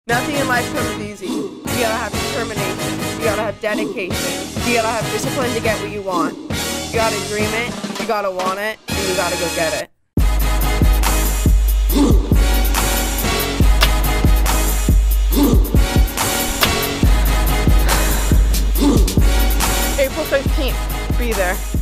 Nothing in life comes easy. You gotta have determination. You gotta have dedication. You gotta have discipline to get what you want. You gotta dream it, you gotta want it, and you gotta go get it. April 13th, be there.